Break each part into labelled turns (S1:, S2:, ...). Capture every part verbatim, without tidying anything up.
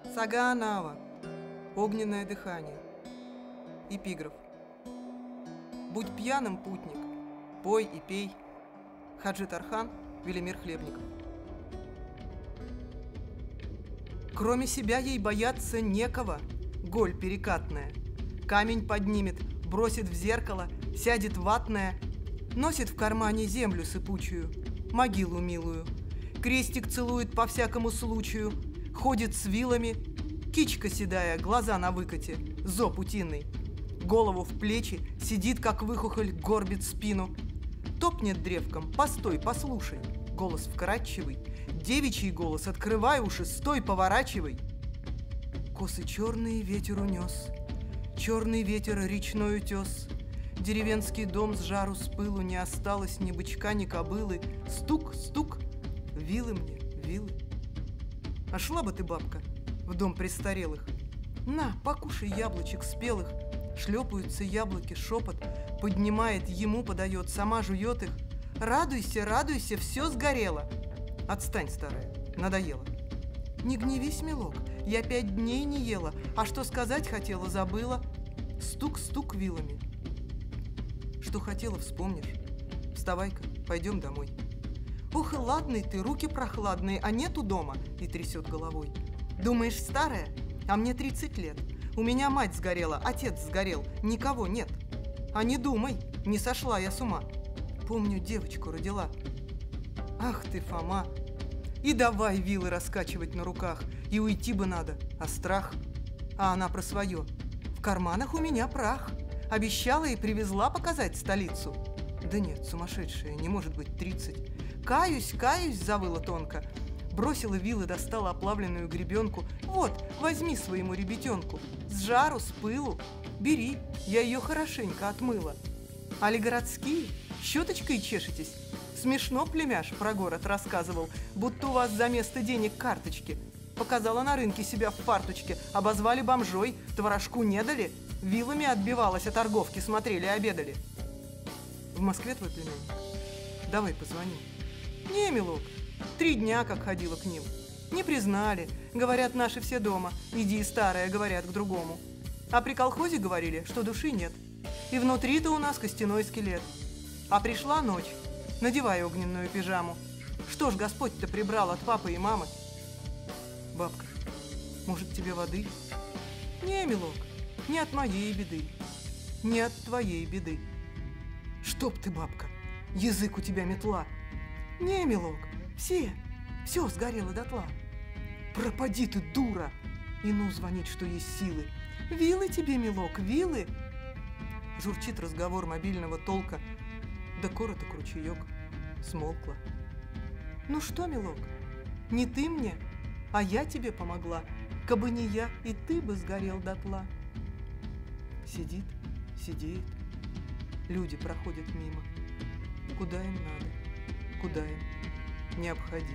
S1: Саганава. Огненное дыхание. Эпиграф. Будь пьяным, путник, пой и пей. Хаджи Тархан, Велимир Хлебников. Кроме себя ей бояться некого, голь перекатная. Камень поднимет, бросит в зеркало, сядет ватная, носит в кармане землю сыпучую, могилу милую. Крестик целует по всякому случаю, ходит с вилами, кичка седая, глаза на выкате, зоб утиный. Голову в плечи, сидит, как выхухоль, горбит спину. Топнет древком: постой, послушай. Голос вкрадчивый, девичий голос: открывай уши, стой, поворачивай. Косы черные ветер унес, черный ветер речной утес. Деревенский дом с жару с пылу, не осталось ни бычка, ни кобылы. Стук, стук, вилы мне, вилы. А шла бы ты, бабка, в дом престарелых. На, покушай яблочек спелых. Шлепаются яблоки, шепот поднимает, ему подает, сама жует их. Радуйся, радуйся, все сгорело. Отстань, старая, надоело. Не гневись, милок, я пять дней не ела, а что сказать хотела, забыла. Стук-стук вилами. Что хотела, вспомнишь. Вставай-ка, пойдем домой. Ох, и ладный ты, руки прохладные, а нету дома. И трясет головой. Думаешь, старая? А мне тридцать лет. У меня мать сгорела, отец сгорел, никого нет. А не думай, не сошла я с ума. Помню, девочку родила. Ах ты, Фома. И давай вилы раскачивать на руках. И уйти бы надо, а страх. А она про свое. В карманах у меня прах. Обещала и привезла показать столицу. Да нет, сумасшедшая, не может быть тридцать. Каюсь, каюсь, завыла тонко. Бросила вилы, достала оплавленную гребенку. Вот, возьми своему ребятенку. С жару, с пылу. Бери, я ее хорошенько отмыла. Али городские, щеточкой чешетесь? Смешно племяш про город рассказывал, будто у вас за место денег карточки. Показала на рынке себя в фарточке, обозвали бомжой, творожку не дали. Вилами отбивалась, а торговки смотрели, обедали. В Москве твой племянник? Давай позвони. Не, милок, три дня как ходила к ним. Не признали. Говорят, наши все дома. Иди, старая, говорят к другому. А при колхозе говорили, что души нет. И внутри-то у нас костяной скелет. А пришла ночь. Надевай огненную пижаму. Что ж Господь-то прибрал от папы и мамы? Бабка, может, тебе воды? Не, милок, не от моей беды. Не от твоей беды. Чтоб ты, бабка, язык у тебя метла. Не, милок, все, все сгорело дотла. Пропади ты, дура! И ну звонить, что есть силы. Вилы тебе, милок, вилы! Журчит разговор мобильного толка, да короток ручеек, смолкла. Ну что, милок, не ты мне, а я тебе помогла. Кабы не я, и ты бы сгорел дотла. Сидит, сидеет, люди проходят мимо. Куда им надо, куда им необходимо.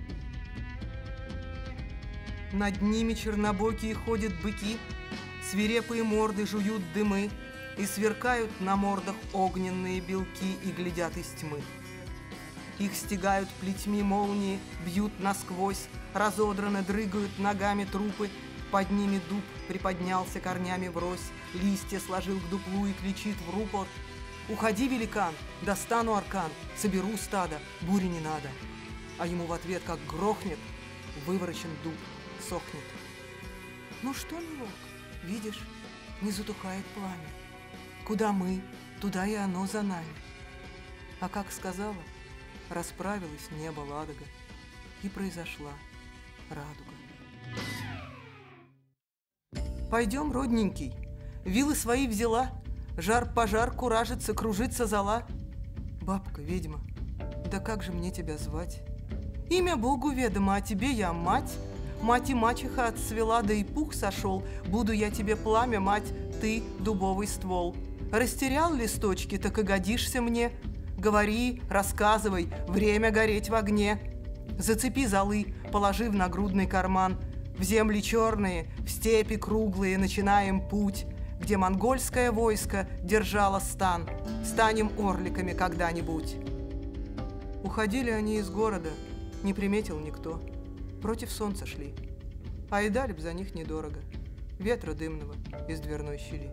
S1: Над ними чернобокие ходят быки, свирепые морды жуют дымы, и сверкают на мордах огненные белки и глядят из тьмы. Их стегают плетьми молнии, бьют насквозь, разодраны, дрыгают ногами трупы. Под ними дуб приподнялся корнями врозь, листья сложил к дуплу и кричит в рупор: «Уходи, великан, достану аркан, соберу стадо, бури не надо». А ему в ответ, как грохнет, выворочен дуб, сохнет. Ну что, милок, видишь, не затухает пламя. Куда мы, туда и оно за нами. А как сказала, расправилась небо ладога, и произошла радуга. Пойдем, родненький, вилы свои взяла, жар-пожар куражится, кружится зола. Бабка, ведьма, да как же мне тебя звать? Имя Богу ведомо, а тебе я мать. Мать и мачеха отцвела, да и пух сошел. Буду я тебе пламя, мать, ты дубовый ствол. Растерял листочки, так и годишься мне. Говори, рассказывай, время гореть в огне. Зацепи золы, положи в нагрудный карман. В земли черные, в степи круглые начинаем путь, где монгольское войско держало стан. Станем орликами когда-нибудь. Уходили они из города, не приметил никто. Против солнца шли. А и дали б за них недорого. Ветра дымного из дверной щели.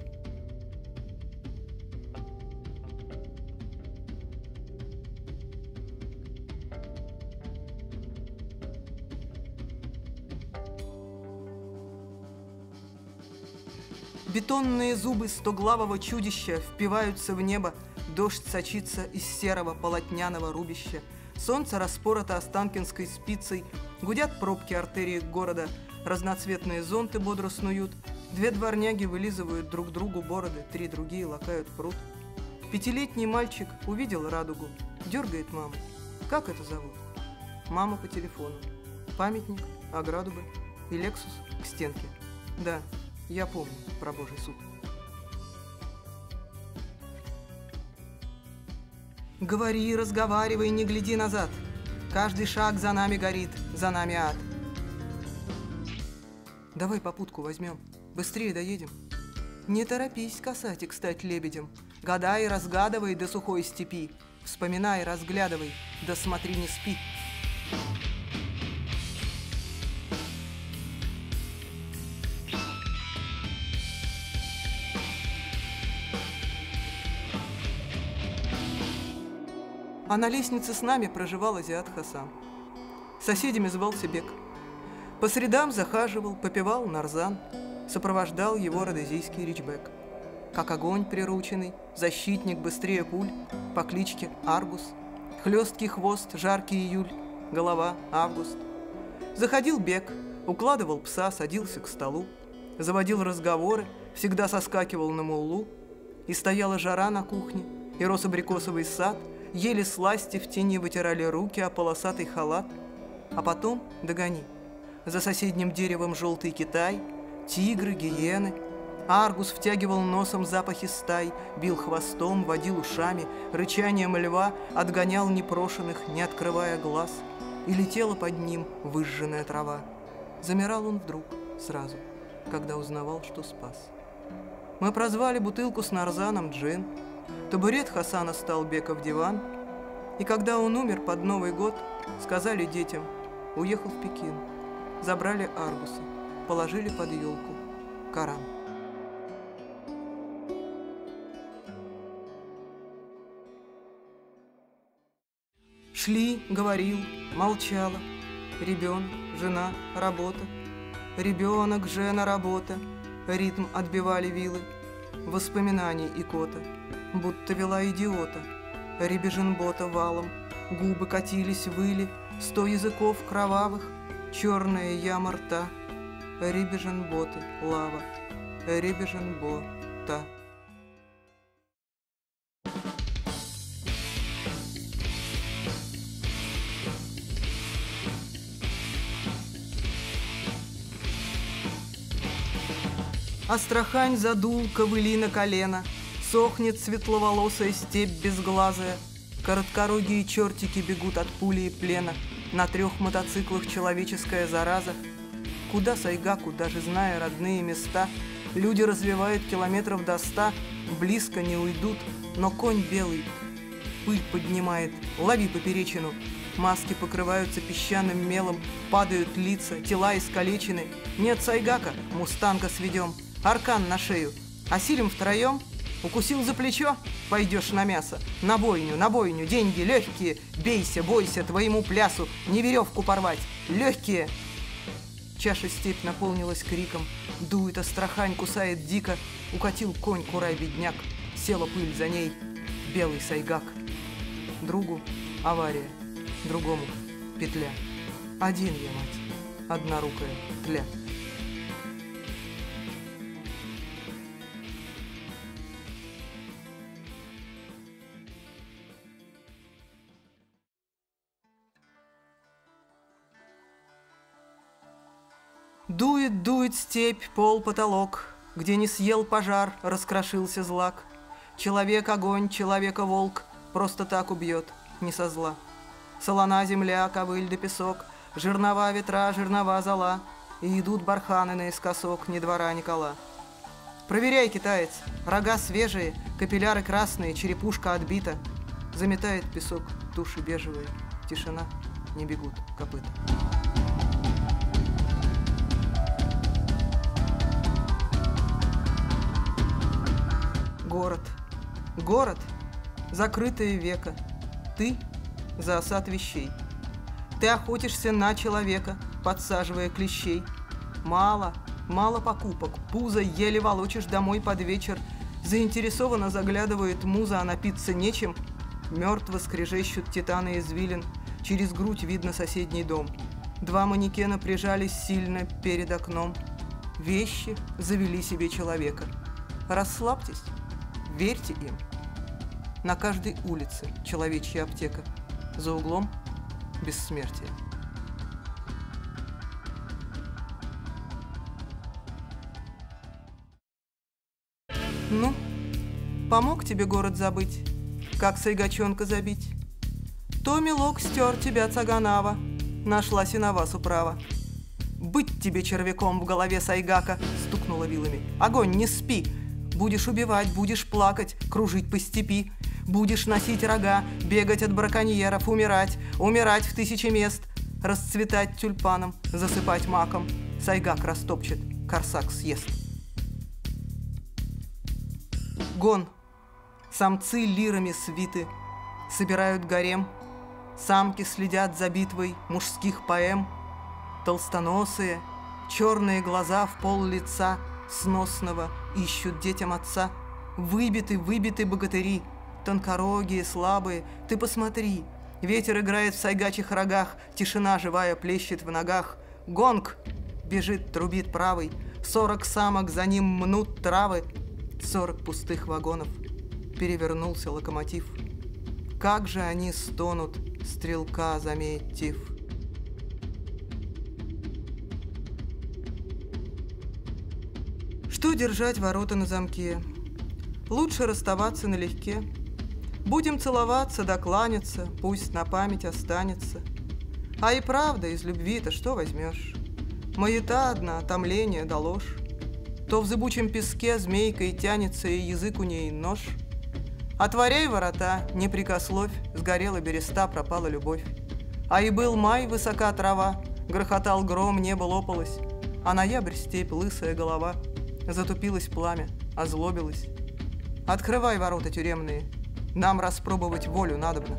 S1: Бетонные зубы стоглавого чудища впиваются в небо, дождь сочится из серого полотняного рубища. Солнце распорото Останкинской спицей, гудят пробки артерии города, разноцветные зонты бодро снуют, две дворняги вылизывают друг другу бороды, три другие лакают пруд. Пятилетний мальчик увидел радугу, дергает маму. Как это зовут? Мама по телефону. Памятник, ограду бы и Лексус к стенке. Да, я помню про Божий суд. Говори, разговаривай, не гляди назад. Каждый шаг за нами горит, за нами ад. Давай попутку возьмем, быстрее доедем. Не торопись, касатик, стать лебедем. Гадай, разгадывай до сухой степи. Вспоминай, разглядывай, да смотри, не спи. А на лестнице с нами проживал азиат Хасан. Соседями звался Бек. По средам захаживал, попивал нарзан, сопровождал его родезийский ричбек. Как огонь прирученный, защитник быстрее пуль, по кличке Аргус, хлесткий хвост, жаркий июль, голова август. Заходил Бек, укладывал пса, садился к столу, заводил разговоры, всегда соскакивал на муллу, и стояла жара на кухне, и рос абрикосовый сад, ели сласти, в тени вытирали руки о полосатый халат. А потом догони. За соседним деревом желтый Китай, тигры, гиены. Аргус втягивал носом запахи стай, бил хвостом, водил ушами, рычанием льва отгонял непрошенных, не открывая глаз. И летела под ним выжженная трава. Замирал он вдруг, сразу, когда узнавал, что спас. Мы прозвали бутылку с нарзаном джин. Табурет Хасана стал Беков диван. И когда он умер под Новый год, сказали детям: уехал в Пекин. Забрали Аргуса, положили под елку Коран. Шли, говорил, молчала. Ребенок, жена, работа. Ребенок, жена, работа. Ритм отбивали вилы. Воспоминаний икота, будто вела идиота. Ребеженбота валом. Губы катились, выли. Сто языков кровавых. Черная яма рта. Ребеженботы, лава. Ребеженбота. Астрахань задул ковыли на колено, сохнет светловолосая степь безглазая, короткорогие чертики бегут от пули и плена, на трех мотоциклах человеческая зараза. Куда Сайгаку, даже зная родные места, люди развивают километров до ста, близко не уйдут, но конь белый пыль поднимает, лови поперечину. Маски покрываются песчаным мелом, падают лица, тела искалечены. Нет Сайгака, мустанга сведем. Аркан на шею. Осилим втроем? Укусил за плечо? Пойдешь на мясо. На бойню, на бойню, деньги легкие. Бейся, бойся твоему плясу. Не веревку порвать. Легкие. Чаша степь наполнилась криком. Дует Астрахань, кусает дико. Укатил конь, курай-бедняк. Села пыль за ней. Белый Сайгак. Другу авария. Другому петля. Один я, мать. Однорукая тля. Дует, дует степь, пол, потолок, где не съел пожар, раскрошился злак. Человек огонь, человека волк, просто так убьет, не со зла. Солона земля, ковыль да песок, жернова ветра, жернова зола, и идут барханы наискосок, ни двора, ни кола. Проверяй, китаец, рога свежие, капилляры красные, черепушка отбита. Заметает песок, туши бежевые, тишина, не бегут копыта. Город. Город. Закрытое веко. Ты за осад вещей. Ты охотишься на человека, подсаживая клещей. Мало, мало покупок. Пузо еле волочишь домой под вечер. Заинтересованно заглядывает муза, а напиться нечем. Мертво скрежещут титаны извилин. Через грудь видно соседний дом. Два манекена прижались сильно перед окном. Вещи завели себе человека. Расслабьтесь, верьте им. На каждой улице человечья аптека. За углом бессмертие. Ну, помог тебе город забыть, как сайгачонка забить. То мелок стер тебя цаганава, нашлась и на вас управа. Быть тебе червяком в голове сайгака, стукнула вилами. Огонь, не спи, будешь убивать, будешь плакать, кружить по степи. Будешь носить рога, бегать от браконьеров, умирать, умирать в тысячи мест, расцветать тюльпаном, засыпать маком. Сайгак растопчет, корсак съест. Гон. Самцы лирами свиты, собирают гарем. Самки следят за битвой мужских поэм. Толстоносые, черные глаза в пол лица сносного ищут детям отца. Выбиты, выбиты богатыри, тонкорогие, слабые, ты посмотри. Ветер играет в сайгачьих рогах, тишина живая плещет в ногах. Гонг бежит, трубит правый, сорок самок за ним мнут травы. Сорок пустых вагонов, перевернулся локомотив. Как же они стонут, стрелка заметив. Что держать ворота на замке? Лучше расставаться налегке. Будем целоваться да кланяться, пусть на память останется. А и правда, из любви-то что возьмешь? Маята одна, томление да ложь. То в зыбучем песке змейкой тянется, и язык у ней нож. Отворяй ворота, не прикословь, сгорела береста, пропала любовь. А и был май, высока трава, грохотал гром, небо лопалось, а ноябрь степь, лысая голова. Затупилось пламя, озлобилось. Открывай ворота тюремные, нам распробовать волю надобно.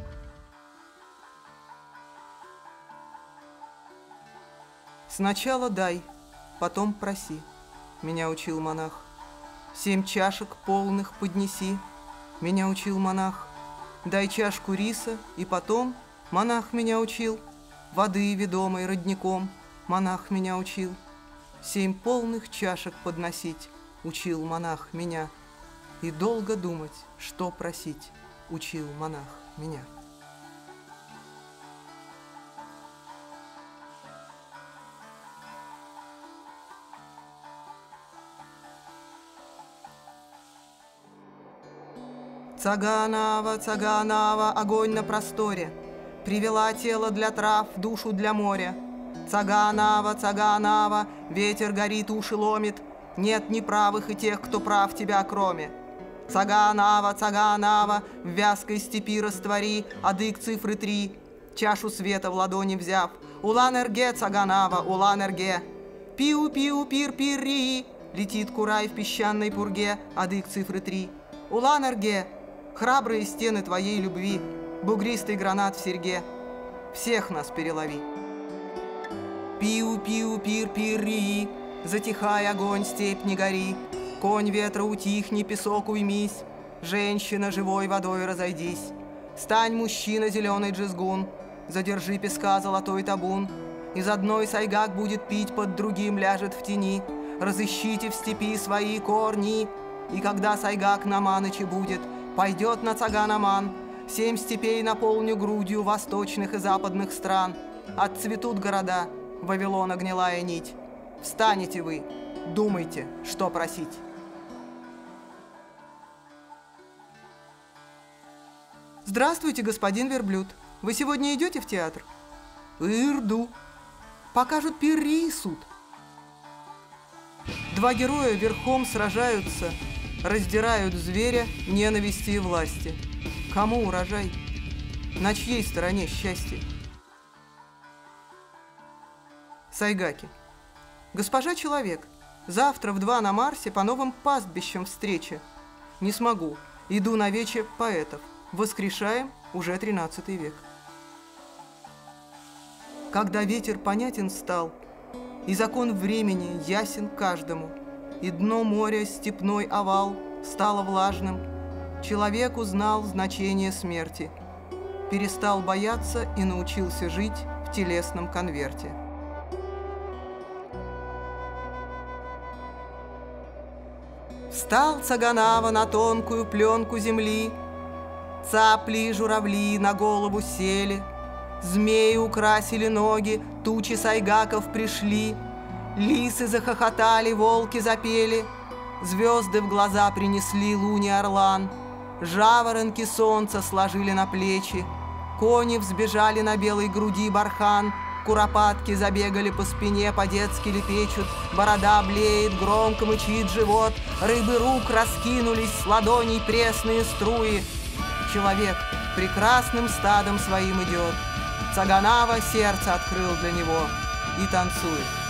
S1: Сначала дай, потом проси, меня учил монах. Семь чашек полных поднеси, меня учил монах. Дай чашку риса, и потом монах меня учил. Воды, ведомой родником, монах меня учил. Семь полных чашек подносить учил монах меня. И долго думать, что просить, учил монах меня. Цаганава, Цаганава, огонь на просторе, привела тело для трав, душу для моря. Цаганава, Цаганава, ветер горит, уши ломит, нет ни правых и тех, кто прав тебя кроме. Цаганава, Цаганава, в вязкой степи раствори адык цифры три, чашу света в ладони взяв. Улан-Эрге, Цаганава, Улан-Эрге. Пиу-пиу-пир-пир-ри, летит курай в песчаной пурге, адык цифры три. Улан-Эрге, храбрые стены твоей любви, бугристый гранат в серьге, всех нас перелови. Пиу-пиу-пир-пир-ри, затихай, огонь, степь, не гори, конь ветра утихни, песок уймись, женщина, живой водой разойдись. Стань, мужчина, зеленый джизгун, задержи песка золотой табун, из одной сайгак будет пить, под другим ляжет в тени. Разыщите в степи свои корни, и когда сайгак на маныче будет, пойдет на Цаганаман. Семь степей наполню грудью восточных и западных стран. Отцветут города, Вавилона гнилая нить. Встанете вы, думайте, что просить. Здравствуйте, господин верблюд. Вы сегодня идете в театр? Ирду. Покажут пирри и суд. Два героя верхом сражаются, раздирают зверя, ненависти и власти. Кому урожай? На чьей стороне счастье? Сайгаки. Госпожа Человек, завтра в два на Марсе по новым пастбищам встреча. Не смогу. Иду на вече поэтов. Воскрешаем уже тринадцатый век. Когда ветер понятен стал, и закон времени ясен каждому, и дно моря степной овал стало влажным, человек узнал значение смерти, перестал бояться и научился жить в телесном конверте. Встал Цаганава на тонкую пленку земли, цапли и журавли на голову сели, змеи украсили ноги, тучи сайгаков пришли, лисы захохотали, волки запели, звезды в глаза принесли луни орлан, жаворонки солнца сложили на плечи, кони взбежали на белой груди бархан, куропатки забегали по спине, по-детски лепечут, борода блеет, громко мычит живот, рыбы рук раскинулись, с ладоней пресные струи. Человек прекрасным стадом своим идет, Цаганава сердце открыл для него и танцует.